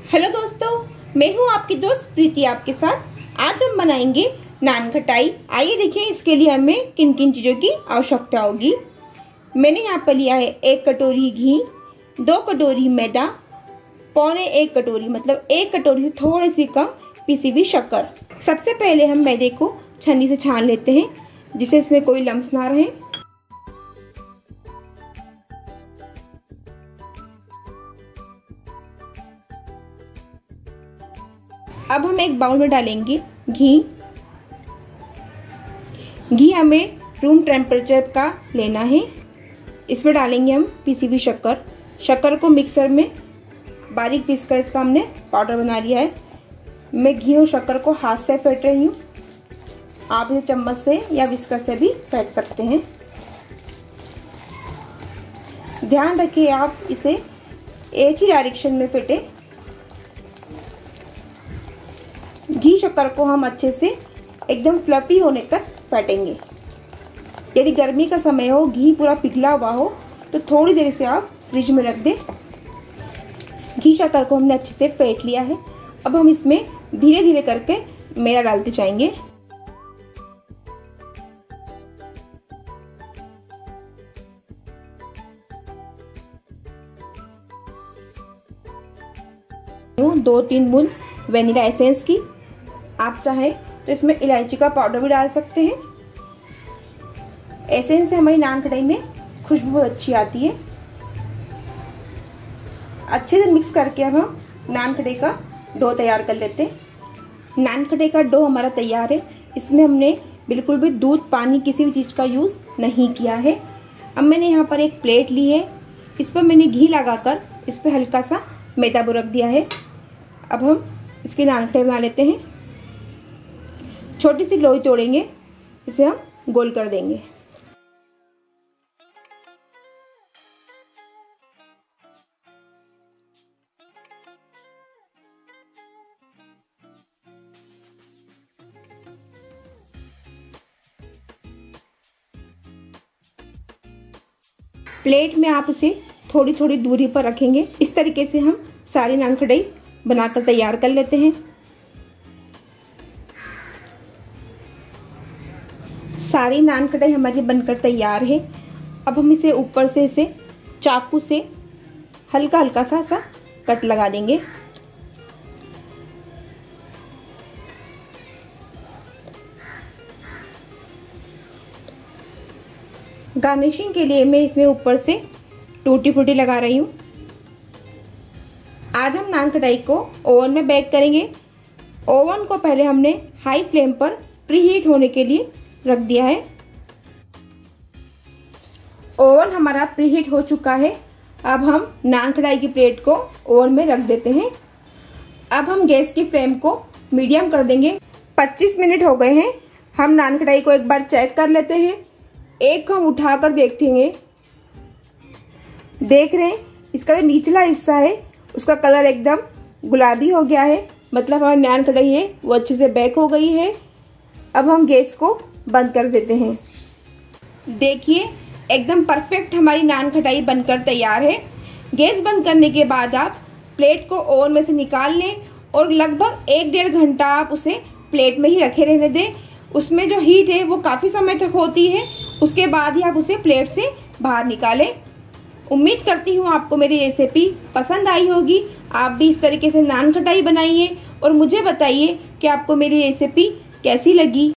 Hello दोस्तों, मैं हूं आपकी दोस्त प्रीति आपके साथ। आज हम बनाएंगे नान खटाई। आइए देखिए इसके लिए हमें किन किन चीज़ों की आवश्यकता होगी। मैंने यहाँ पर लिया है 1 कटोरी घी, 2 कटोरी मैदा, पौने 1 कटोरी मतलब 1 कटोरी से थोड़ी सी कम पिसी हुई शक्कर। सबसे पहले हम मैदे को छन्नी से छान लेते हैं जिससे इसमें कोई लम्स ना रहे। अब हम एक बाउल में डालेंगे घी। घी हमें रूम टेम्परेचर का लेना है। इसमें डालेंगे हम पिसी हुई शक्कर। शक्कर को मिक्सर में बारीक पीसकर इसका हमने पाउडर बना लिया है। मैं घी और शक्कर को हाथ से फेंट रही हूँ। आप इसे चम्मच से या विस्कर से भी फेंट सकते हैं। ध्यान रखिए आप इसे एक ही डायरेक्शन में फेंटें। घी शक्कर को हम अच्छे से एकदम फ्लफी होने तक फेंटेंगे। यदि गर्मी का समय हो, घी पूरा पिघला हुआ हो तो थोड़ी देर से आप फ्रिज में रख दें। घी शक्कर को हमने अच्छे से फेंट लिया है। अब हम इसमें धीरे धीरे करके मैदा डालते जाएंगे। यूँ 2-3 बूंद वेनिला एसेंस की। आप चाहें तो इसमें इलायची का पाउडर भी डाल सकते हैं। एसेंस से हमारी नान कढ़ाई में खुशबू बहुत अच्छी आती है। अच्छे से मिक्स करके अब हम नान कढ़ाई का डो तैयार कर लेते हैं। नान कढ़ाई का डो हमारा तैयार है। इसमें हमने बिल्कुल भी दूध, पानी, किसी भी चीज़ का यूज़ नहीं किया है। अब मैंने यहाँ पर एक प्लेट ली है। इस पर मैंने घी लगाकर इस पर हल्का सा मैदा रख दिया है। अब हम इसकी नान कढ़ाई बना लेते हैं। छोटी सी लोई तोड़ेंगे, इसे हम गोल कर देंगे। प्लेट में आप उसे थोड़ी थोड़ी दूरी पर रखेंगे। इस तरीके से हम सारी नान कढ़ाई बनाकर तैयार कर लेते हैं। सारी नान कढ़ाई हमारी बनकर तैयार है। अब हम इसे ऊपर से इसे चाकू से हल्का हल्का सा कट लगा देंगे। गार्निशिंग के लिए मैं इसमें ऊपर से टूटी फ्रूटी लगा रही हूँ। आज हम नान कढ़ाई को ओवन में बेक करेंगे। ओवन को पहले हमने हाई फ्लेम पर प्रीहीट होने के लिए रख दिया है। ओवन हमारा प्रीहीट हो चुका है। अब हम नान कढ़ाई की प्लेट को ओवन में रख देते हैं। अब हम गैस की फ्लेम को मीडियम कर देंगे। 25 मिनट हो गए हैं। हम नान कढ़ाई को एक बार चेक कर लेते हैं। एक हम उठाकर देखेंगे। देख रहे हैं इसका जो निचला हिस्सा है उसका कलर एकदम गुलाबी हो गया है, मतलब हमारी नान कढ़ाई है वो अच्छे से बेक हो गई है। अब हम गैस को बंद कर देते हैं। देखिए एकदम परफेक्ट हमारी नान खटाई बनकर तैयार है। गैस बंद करने के बाद आप प्लेट को ओवन में से निकाल लें और लगभग 1-1.5 घंटा आप उसे प्लेट में ही रखे रहने दें। उसमें जो हीट है वो काफ़ी समय तक होती है। उसके बाद ही आप उसे प्लेट से बाहर निकालें। उम्मीद करती हूँ आपको मेरी रेसिपी पसंद आई होगी। आप भी इस तरीके से नान खटाई बनाइए और मुझे बताइए कि आपको मेरी रेसिपी कैसी लगी।